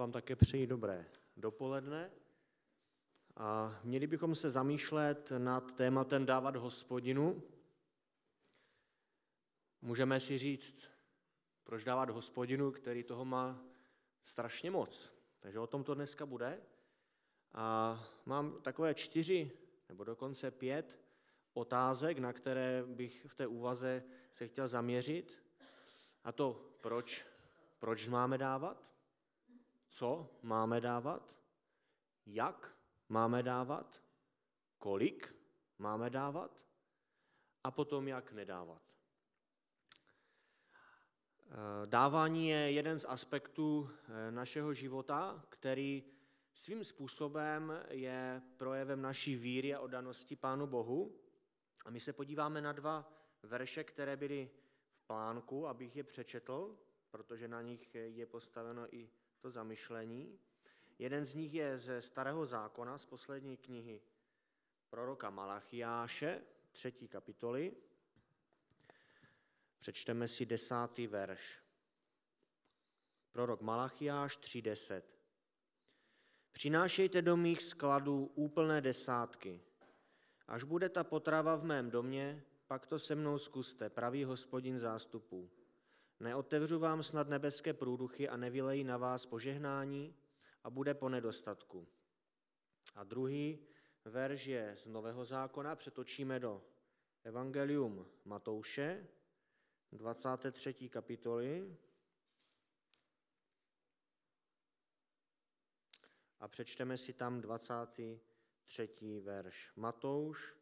vám také přeji dobré dopoledne. A měli bychom se zamýšlet nad tématem dávat Hospodinu. Můžeme si říct, proč dávat Hospodinu, který toho má strašně moc. Takže o tom to dneska bude. A mám takové 4 nebo dokonce 5 otázek, na které bych v té úvaze se chtěl zaměřit. A to proč máme dávat, co máme dávat, jak máme dávat, kolik máme dávat a potom jak nedávat. Dávání je jeden z aspektů našeho života, který svým způsobem je projevem naší víry a oddanosti Pánu Bohu. A my se podíváme na 2 verše, které byly v plánku, abych je přečetl, protože na nich je postaveno i to zamyšlení. Jeden z nich je ze Starého zákona, z poslední knihy proroka Malachiáše, 3. kapitoly. Přečteme si 10. verš. Prorok Malachiáš 3:10. Přinášejte do mých skladů úplné desátky. Až bude ta potrava v mém domě, pak to se mnou zkuste, pravý Hospodin zástupů. Neotevřu vám snad nebeské průduchy a nevylejí na vás požehnání a bude po nedostatku. A druhý verš je z Nového zákona, přetočíme do Evangelium Matouše, 23. kapitoly a přečteme si tam 23. verš. Matouš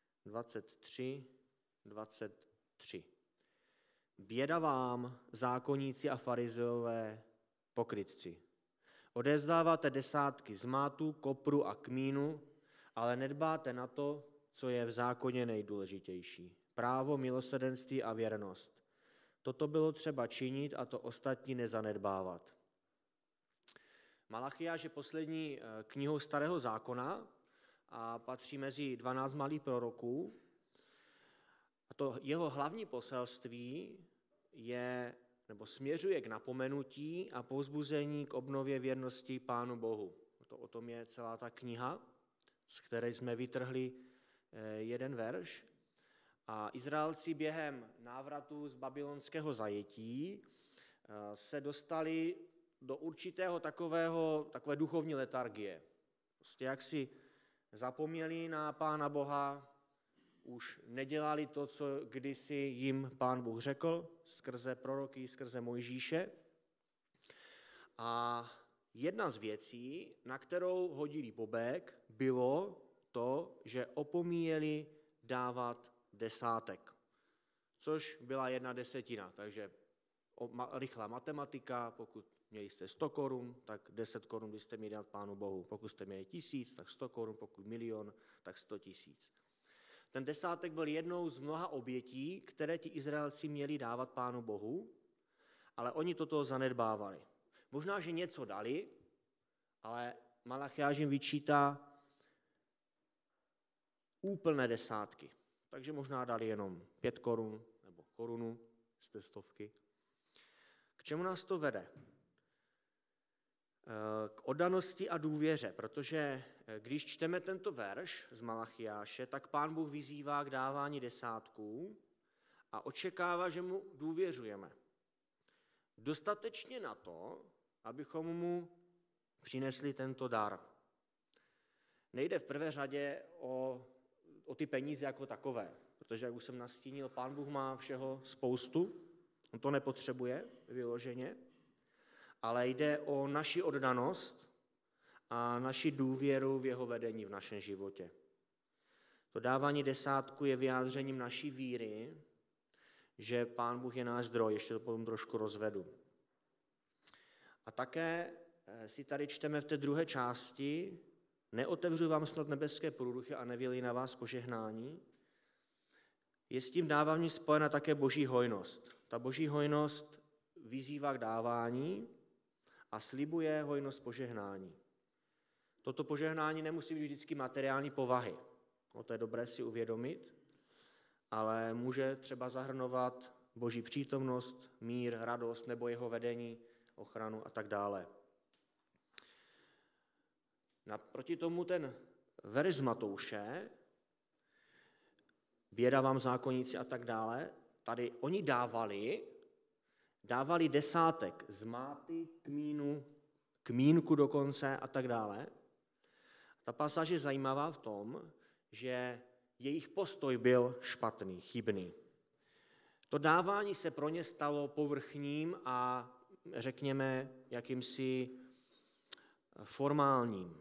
23. Běda vám, zákonníci a farizeové, pokrytci. Odevzdáváte desátky z mátu, kopru a kmínu, ale nedbáte na to, co je v zákoně nejdůležitější. Právo, milosrdenství a věrnost. Toto bylo třeba činit a to ostatní nezanedbávat. Malachiáš je poslední knihou Starého zákona a patří mezi 12 malých proroků. A to jeho hlavní poselství směřuje k napomenutí a povzbuzení k obnově věrnosti Pánu Bohu. O tom je celá ta kniha, z které jsme vytrhli jeden verš. A Izraelci během návratu z babylonského zajetí se dostali do určitého takové duchovní letargie. Prostě jak si zapomněli na Pána Boha, už nedělali to, co kdysi jim Pán Bůh řekl skrze proroky, skrze Mojžíše. A jedna z věcí, na kterou hodili bobek, bylo to, že opomíjeli dávat desátek, což byla 1/10. Takže rychlá matematika, pokud měli jste 100 korun, tak 10 korun byste měli dát Pánu Bohu. Pokud jste měli 1000, tak 100 korun, pokud 1 000 000, tak 100 000. Ten desátek byl jednou z mnoha obětí, které ti Izraelci měli dávat Pánu Bohu, ale oni toto zanedbávali. Možná, že něco dali, ale Malachiáš jim vyčítá úplné desátky. Takže možná dali jenom 5 korun nebo korunu z té 100. K čemu nás to vede? K oddanosti a důvěře, protože když čteme tento verš z Malachiáše, tak Pán Bůh vyzývá k dávání desátků a očekává, že mu důvěřujeme. Dostatečně na to, abychom mu přinesli tento dar. Nejde v prvé řadě o ty peníze jako takové, protože, jak už jsem nastínil, Pán Bůh má všeho spoustu, on to nepotřebuje vyloženě, ale jde o naši oddanost a naši důvěru v jeho vedení v našem životě. To dávání desátku je vyjádřením naší víry, že Pán Bůh je náš zdroj, ještě to potom trošku rozvedu. A také si tady čteme v té druhé části, neotevřu vám snad nebeské průduchy a nevylejí na vás požehnání. Je s tím dáváním spojena také boží hojnost. Ta boží hojnost vyzývá k dávání a slibuje hojnost požehnání. Toto požehnání nemusí být vždycky materiální povahy. To je dobré si uvědomit, ale může třeba zahrnovat boží přítomnost, mír, radost nebo jeho vedení, ochranu a tak dále. Naproti tomu ten verš z Matouše, běda vám zákonníci a tak dále, tady oni dávali desátek z máty, kmínu, kmínku dokonce a tak dále. Ta pasáž je zajímavá v tom, že jejich postoj byl špatný, chybný. To dávání se pro ně stalo povrchním a řekněme jakýmsi formálním.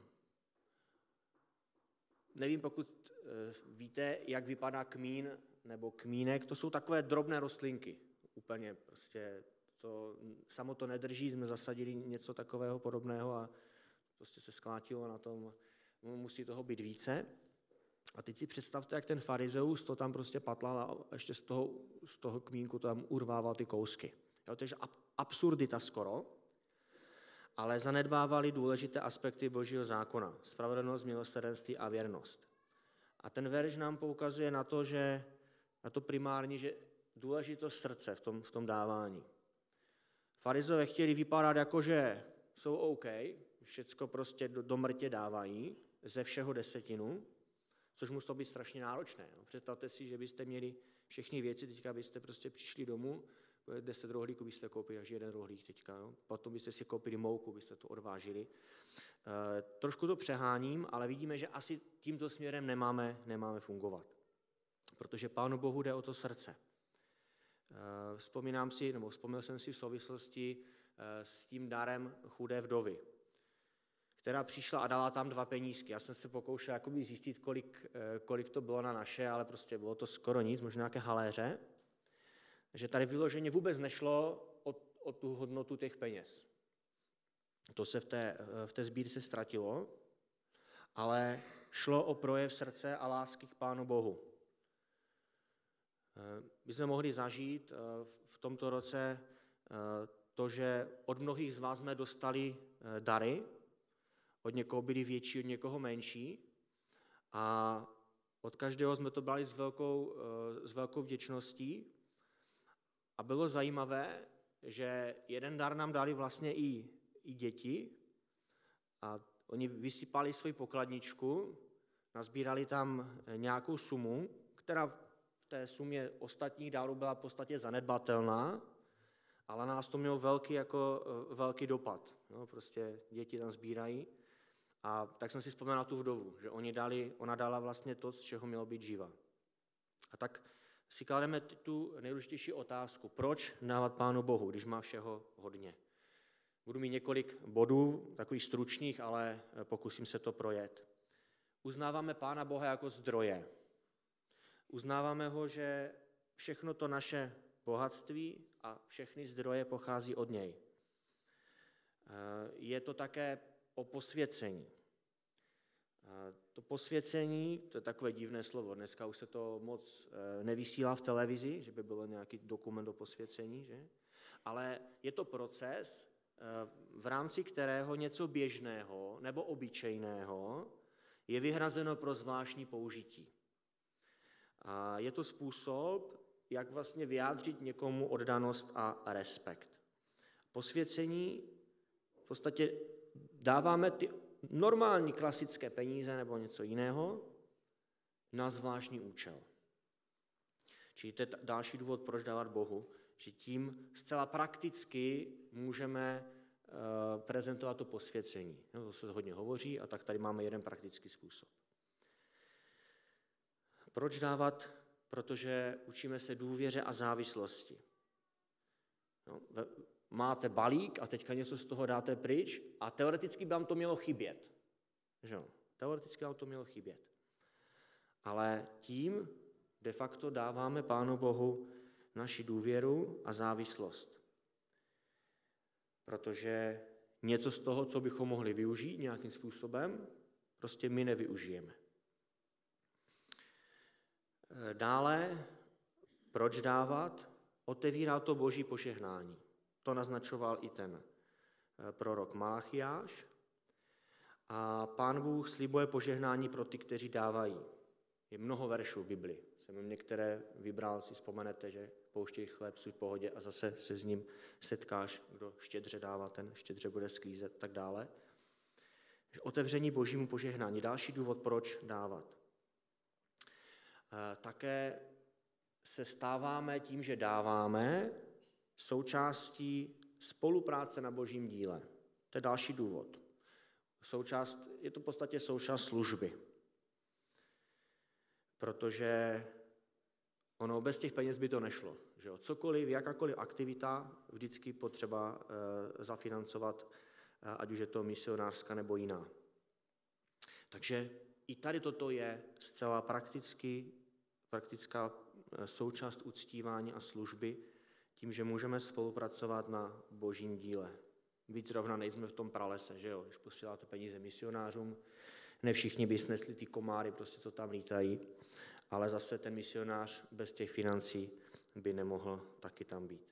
Nevím, pokud víte, jak vypadá kmín nebo kmínek, to jsou takové drobné rostlinky. Úplně prostě samo to nedrží, jsme zasadili něco takového podobného a prostě se sklátilo na tom, musí toho být více. A teď si představte, jak ten farizeus to tam prostě patlal a ještě z toho kmínku tam urvával ty kousky. Jo, takže absurdita skoro, ale zanedbávali důležité aspekty Božího zákona, spravedlnost, milosrdenství a věrnost. A ten verš nám poukazuje na to primární, že důležitost srdce v tom dávání. Farizové chtěli vypadat jako, že jsou OK, všecko prostě do mrtě dávají, ze všeho 10, což muselo být strašně náročné. Představte si, že byste měli všechny věci, teďka byste prostě přišli domů, 10 rohlíků byste koupili, až 1 rohlík teďka. Jo? Potom byste si koupili mouku, byste to odvážili. Trošku to přeháním, ale vidíme, že asi tímto směrem nemáme fungovat. Protože Pánu Bohu jde o to srdce. Vzpomněl jsem si v souvislosti s tím darem chudé vdovy, která přišla a dala tam 2 penízky. Já jsem se pokoušel jakoby zjistit, kolik to bylo na naše, ale prostě bylo to skoro nic, možná nějaké haléře. Že tady vyloženě vůbec nešlo o tu hodnotu těch peněz. To se v té sbírce ztratilo, ale šlo o projev srdce a lásky k Pánu Bohu. My jsme mohli zažít v tomto roce to, že od mnohých z vás jsme dostali dary, od někoho byly větší, od někoho menší a od každého jsme to brali s velkou vděčností a bylo zajímavé, že jeden dar nám dali vlastně i děti a oni vysypali svoji pokladničku, nazbírali tam nějakou sumu, která v té sumě ostatních dárů byla v podstatě zanedbatelná, ale nás to mělo velký dopad. No, prostě děti tam sbírají. A tak jsem si vzpomněl na tu vdovu, že ona dala vlastně to, z čeho mělo být živa. A tak si klademe tu nejdůležitější otázku, proč dávat Pánu Bohu, když má všeho hodně. Budu mít několik bodů, takových stručných, ale pokusím se to projet. Uznáváme Pána Boha jako zdroje. Uznáváme ho, že všechno to naše bohatství a všechny zdroje pochází od něj. Je to také o posvěcení. To posvěcení, to je takové divné slovo, dneska už se to moc nevysílá v televizi, že by bylo nějaký dokument o posvěcení, že? Ale je to proces, v rámci kterého něco běžného nebo obyčejného je vyhrazeno pro zvláštní použití. A je to způsob, jak vlastně vyjádřit někomu oddanost a respekt. Posvěcení v podstatě dáváme ty normální klasické peníze nebo něco jiného na zvláštní účel. Čili to je další důvod, proč dávat Bohu, že tím zcela prakticky můžeme prezentovat to posvěcení. No, to se hodně hovoří a tak tady máme jeden praktický způsob. Proč dávat? Protože učíme se důvěře a závislosti. No, máte balík a teďka něco z toho dáte pryč a teoreticky by vám to mělo chybět. Že? Teoreticky vám to mělo chybět. Ale tím de facto dáváme Pánu Bohu naši důvěru a závislost. Protože něco z toho, co bychom mohli využít nějakým způsobem, prostě my nevyužijeme. Dále, proč dávat? Otevírá to Boží požehnání. To naznačoval i ten prorok Malachiáš. A Pán Bůh slibuje požehnání pro ty, kteří dávají. Je mnoho veršů v Bibli. Jsem některé vybral, si vzpomenete, že pouštěj chléb svůj pohodě a zase se s ním setkáš, kdo štědře dává, ten štědře bude sklízet, tak dále. Otevření Božímu požehnání. Další důvod, proč dávat. Také se stáváme tím, že dáváme, součástí spolupráce na Božím díle. To je další důvod. Je to v podstatě součást služby. Protože ono bez těch peněz by to nešlo. Že jo? Cokoliv, jakákoliv aktivita, vždycky potřeba zafinancovat, ať už je to misionářská nebo jiná. Takže i tady toto je zcela praktická součást uctívání a služby, tím, že můžeme spolupracovat na Božím díle. Byť zrovna nejsme v tom pralese, že jo? Když posíláte peníze misionářům, ne všichni by snesli ty komáry, prostě co tam lítají, ale zase ten misionář bez těch financí by nemohl taky tam být.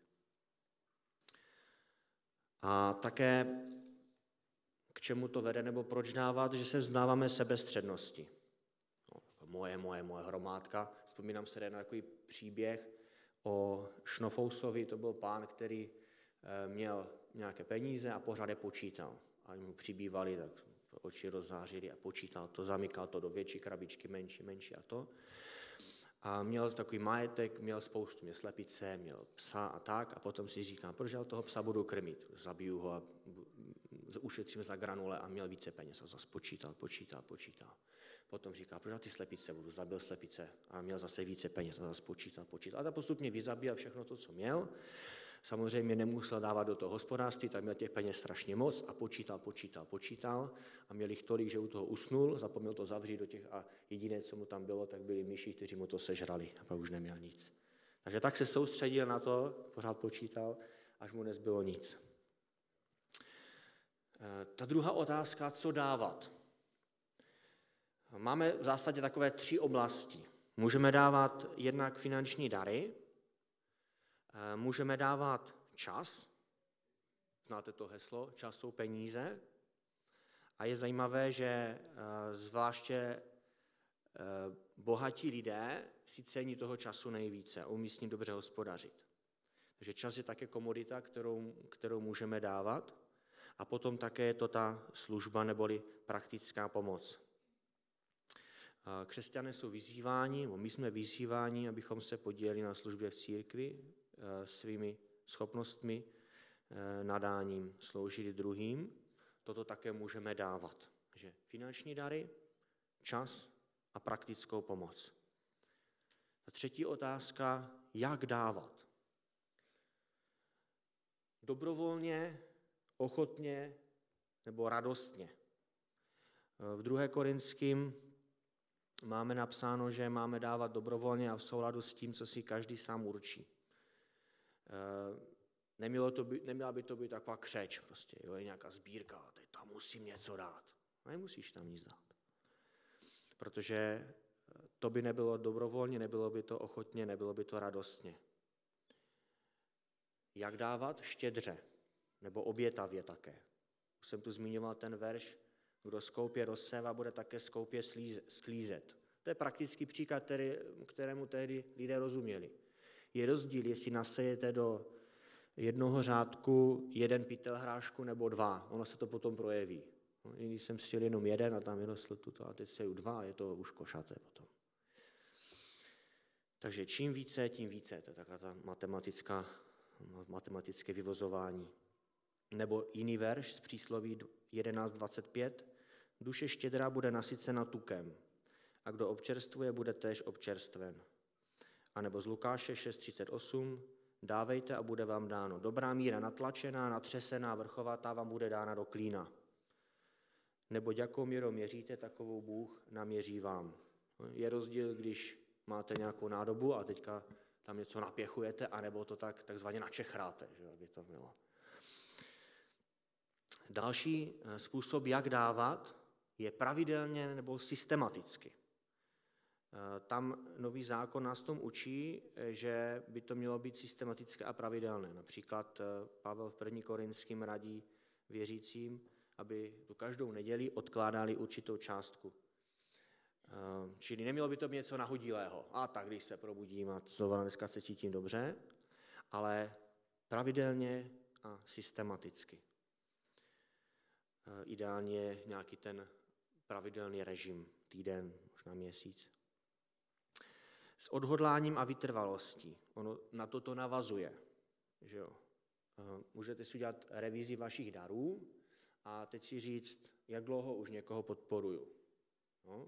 A také k čemu to vede, nebo proč dávat, že se vzdáváme sebestřednosti. Moje hromádka. Vzpomínám se na takový příběh o Šnofousovi, to byl pán, který měl nějaké peníze a pořád je počítal. A mu přibývali, tak oči rozzářili a počítal to, zamykal to do větší krabičky, menší a to. A měl takový majetek, měl spoustu, měl slepice, měl psa a tak, a potom si říká, proč já toho psa budu krmit, zabiju ho a ušetřím za granule, a měl více peněz a zase počítal. Potom říká, proč já ty slepice budu, zabil slepice a měl zase více peněz a zase počítal. A tak postupně vyzabíjel všechno to, co měl. Samozřejmě nemusel dávat do toho hospodářství, tak měl těch peněz strašně moc a počítal a měl jich tolik, že u toho usnul, zapomněl to zavřít do těch a jediné, co mu tam bylo, tak byli myši, kteří mu to sežrali a pak už neměl nic. Takže tak se soustředil na to, pořád počítal, až mu nezbylo nic. Ta druhá otázka, co dávat. Máme v zásadě takové 3 oblasti. Můžeme dávat jednak finanční dary, můžeme dávat čas, znáte to heslo, čas jsou peníze, a je zajímavé, že zvláště bohatí lidé si cení toho času nejvíce a umí s ním dobře hospodařit. Takže čas je také komodita, kterou můžeme dávat, a potom také je to ta služba neboli praktická pomoc. Křesťané jsou vyzýváni, nebo my jsme vyzýváni, abychom se podíleli na službě v církvi svými schopnostmi, nadáním sloužili druhým. Toto také můžeme dávat. Takže finanční dary, čas a praktickou pomoc. A třetí otázka, jak dávat. Dobrovolně, ochotně nebo radostně. V 2. Korinským máme napsáno, že máme dávat dobrovolně a v souladu s tím, co si každý sám určí. Neměla by to být taková křeč, prostě, jo, je nějaká sbírka, teď tam musím něco dát. Nemusíš tam nic dát. Protože to by nebylo dobrovolně, nebylo by to ochotně, nebylo by to radostně. Jak dávat? Štědře, nebo obětavě také. Už jsem tu zmiňoval ten verš, kdo skoupě rozsévá, bude také skoupě sklízet. To je praktický příklad, kterému tehdy lidé rozuměli. Je rozdíl, jestli nasejete do jednoho řádku 1 pytel hrášku nebo 2. Ono se to potom projeví. Když jsem stěl jenom 1 a tam vyrostl tuto a teď seju 2, je to už košaté potom. Takže čím více, tím více. To je taková ta matematické vyvozování. Nebo jiný verš z přísloví 11.25. Duše štědrá bude nasycena tukem a kdo občerstvuje, bude též občerstven. A nebo z Lukáše 6.38. Dávejte a bude vám dáno. Dobrá míra natlačená, natřesená, vrchovatá vám bude dána do klína. Neboť jakou měrou měříte, takovou Bůh naměří vám. Je rozdíl, když máte nějakou nádobu a teďka tam něco napěchujete, anebo to takzvaně načechráte, že aby to bylo. Další způsob, jak dávat, je pravidelně nebo systematicky. Tam Nový zákon nás tom učí, že by to mělo být systematické a pravidelné. Například Pavel v 1. Korinským radí věřícím, aby tu každou neděli odkládali určitou částku. Čili nemělo by to být něco nahodilého. A tak, když se probudím a znovu dneska se cítím dobře, ale pravidelně a systematicky. Ideálně nějaký ten pravidelný režim, týden, možná měsíc. S odhodláním a vytrvalostí. Ono na to navazuje. Že jo? Můžete si udělat revizi vašich darů a teď si říct, jak dlouho už někoho podporuju. No?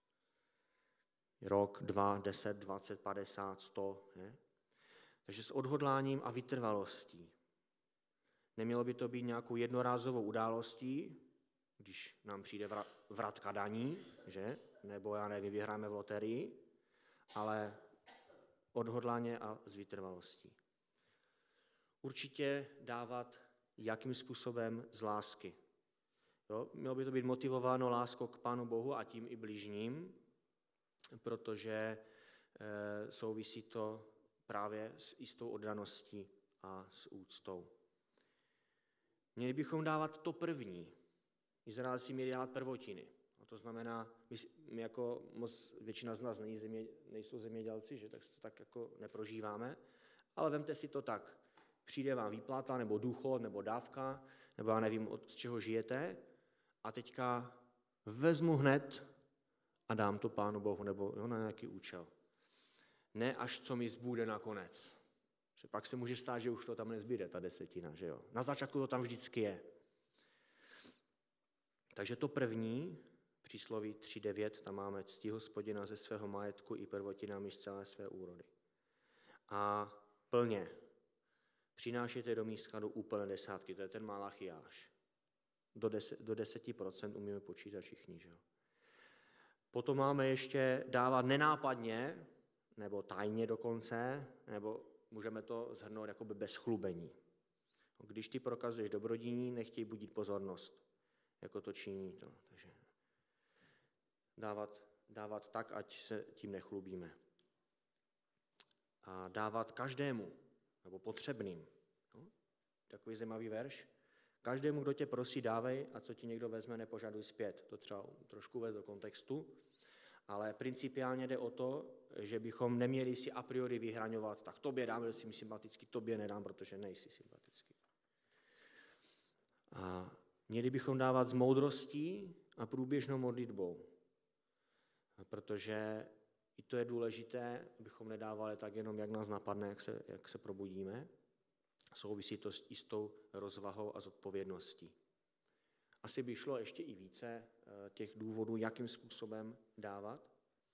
Rok, 2, 10, 20, 50, 100. Ne? Takže s odhodláním a vytrvalostí. Nemělo by to být nějakou jednorázovou událostí, když nám přijde vratka daní, že? Nebo já nevím, vyhráme v loterii, ale odhodláně a s vytrvalostí. Určitě dávat jakým způsobem z lásky. Jo? Mělo by to být motivováno láskou k Pánu Bohu a tím i bližním, protože souvisí to právě s jistou oddaností a s úctou. Měli bychom dávat to první. Izraelci měli dávat prvotiny. A to znamená, my jako většina z nás nejsou zemědělci, že tak to tak jako neprožíváme, ale vemte si to tak. Přijde vám výplata, nebo důchod, nebo dávka, nebo já nevím, z čeho žijete, a teďka vezmu hned a dám to Pánu Bohu, nebo jo, na nějaký účel. Ne až co mi zbude nakonec. Že pak se může stát, že už to tam nezbyde, ta desetina, že jo. Na začátku to tam vždycky je. Takže to první, přísloví 3.9, tam máme cti Hospodina ze svého majetku i prvotinami z celé své úrody. A plně přinášejte do mých skladů úplné desátky, to je ten Malachiáš. Do 10% umíme počítat všichni, že jo. Potom máme ještě dávat nenápadně, nebo tajně dokonce, nebo můžeme to shrnout jakoby bez chlubení. Když ty prokazuješ dobrodiní, nechtěj budit pozornost, jako to činí to. Takže dávat tak, ať se tím nechlubíme. A dávat každému, nebo potřebným. No? Takový zajímavý verš. Každému, kdo tě prosí, dávej, a co ti někdo vezme, nepožaduj zpět. To třeba trošku vést do kontextu. Ale principiálně jde o to, že bychom neměli si a priori vyhraňovat, tak tobě dám, že jsi mi sympatický, tobě nedám, protože nejsi sympatický. A měli bychom dávat s moudrostí a průběžnou modlitbou, protože i to je důležité, abychom nedávali tak jenom, jak nás napadne, jak se probudíme. Souvisí to s jistou rozvahou a zodpovědností. Asi by šlo ještě i více těch důvodů, jakým způsobem dávat.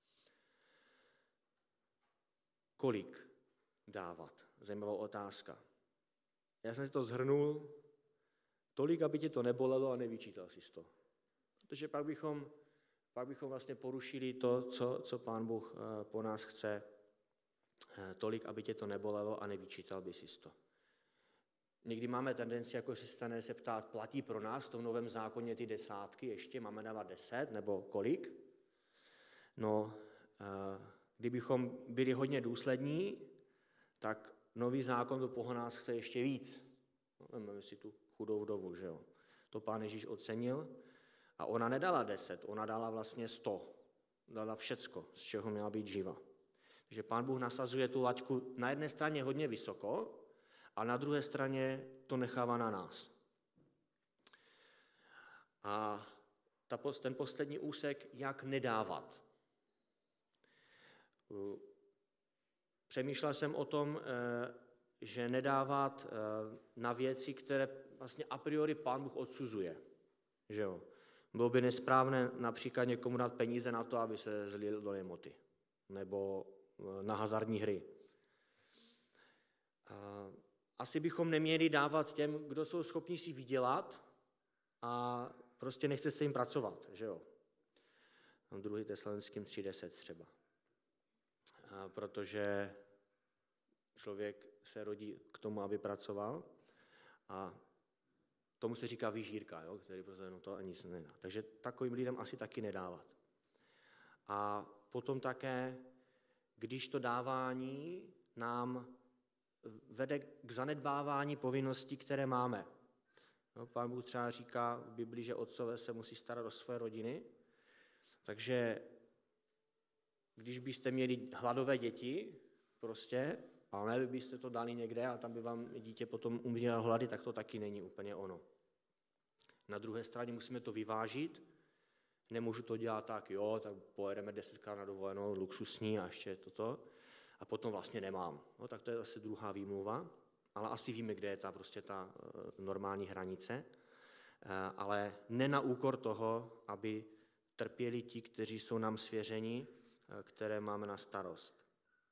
Kolik dávat? Zajímavá otázka. Já jsem si to shrnul, tolik, aby tě to nebolelo a nevyčítal si to. Protože pak bychom vlastně porušili to, co Pán Bůh po nás chce. Tolik, aby tě to nebolelo a nevyčítal by si to. Někdy máme tendenci jako křesťané se ptát, platí pro nás v tom novém zákoně ty desátky ještě, máme dávat 10 nebo kolik? No, kdybychom byli hodně důslední, tak nový zákon to po nás chce ještě víc. No, máme si tu chudou vdovu, že jo. To Pán Ježíš ocenil a ona nedala 10, ona dala vlastně 100. Dala všecko, z čeho měla být živa. Takže Pán Bůh nasazuje tu laťku na jedné straně hodně vysoko, a na druhé straně to nechává na nás. A ten poslední úsek, jak nedávat. Přemýšlel jsem o tom, že nedávat na věci, které vlastně a priori Pán Bůh odsuzuje. Že jo? Bylo by nesprávné například někomu dát peníze na to, aby se zlil do nemoty. Nebo na hazardní hry. Asi bychom neměli dávat těm, kdo jsou schopni si vydělat a prostě nechce se jim pracovat, že jo. 2. Tesalonickým 3.10 třeba. Protože člověk se rodí k tomu, aby pracoval a tomu se říká vyžírka, jo, který prostě no to ani nic nedá. Takže takovým lidem asi taky nedávat. A potom také, když to dávání nám vede k zanedbávání povinností, které máme. No, Pán Bůh třeba říká v Biblii, že otcové se musí starat o své rodiny, takže když byste měli hladové děti, prostě, ale ne byste to dali někde a tam by vám dítě potom umíralo hlady, tak to taky není úplně ono. Na druhé straně musíme to vyvážit. Nemůžu to dělat tak, tak pojedeme 10krát na dovolenou, luxusní a ještě toto. A potom vlastně nemám. No, tak to je zase druhá výmluva. Ale asi víme, kde je ta normální hranice. Ale ne na úkor toho, aby trpěli ti, kteří jsou nám svěřeni, které máme na starost.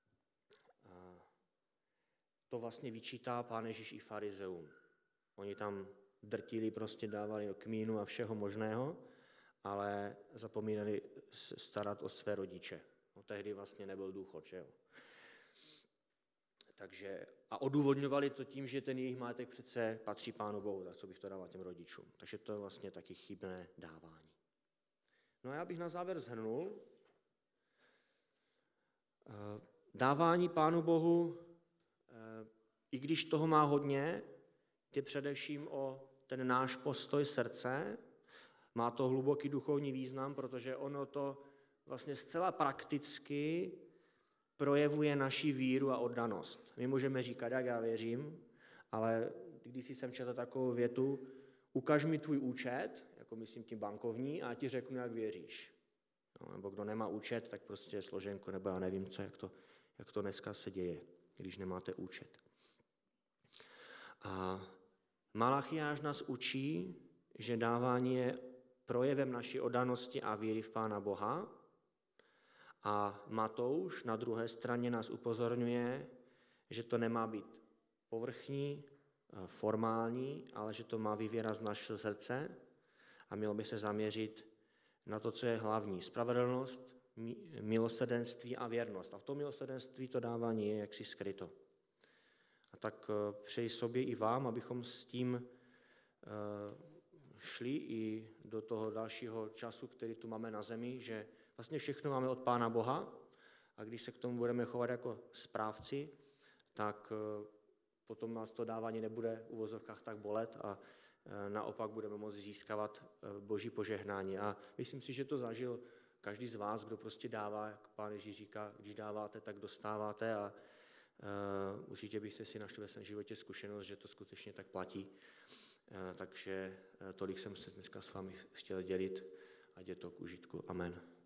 To vlastně vyčítá Pán Ježíš i farizeům. Oni tam drtili, dávali do kmínu a všeho možného, ale zapomínali starat o své rodiče. No, tehdy vlastně nebyl důchod, že jo. Takže, a odůvodňovali to tím, že ten jejich majetek přece patří Pánu Bohu, tak co bych to dával těm rodičům. Takže to je vlastně taky chybné dávání. No a já bych na závěr shrnul. Dávání Pánu Bohu, i když toho má hodně, je především o ten náš postoj srdce. Má to hluboký duchovní význam, protože ono to vlastně zcela prakticky projevuje naši víru a oddanost. My můžeme říkat, jak já věřím, ale když jsem četl takovou větu, ukaž mi tvůj účet, jako myslím tím bankovní, a já ti řeknu, jak věříš. No, nebo kdo nemá účet, tak prostě složenko, nebo já nevím, jak to dneska se děje, když nemáte účet. A Malachiáš nás učí, že dávání je projevem naší oddanosti a víry v Pána Boha. A Matouš na druhé straně nás upozorňuje, že to nemá být povrchní, formální, ale že to má vyvěrat z našeho srdce a mělo by se zaměřit na to, co je hlavní. Spravedlnost, milosrdenství a věrnost. A v tom milosrdenství to dávání je jaksi skryto. A tak přeji sobě i vám, abychom s tím šli i do toho dalšího času, který tu máme na zemi, že vlastně všechno máme od Pána Boha a když se k tomu budeme chovat jako správci, tak potom nás to dávání nebude v uvozovkách tak bolet a naopak budeme moci získávat Boží požehnání. A myslím si, že to zažil každý z vás, kdo dává, jak Pán Ježíš říká, když dáváte, tak dostáváte a určitě byste si našli ve svém životě zkušenost, že to skutečně tak platí. Takže tolik jsem se dneska s vámi chtěl dělit, ať je to k užitku. Amen.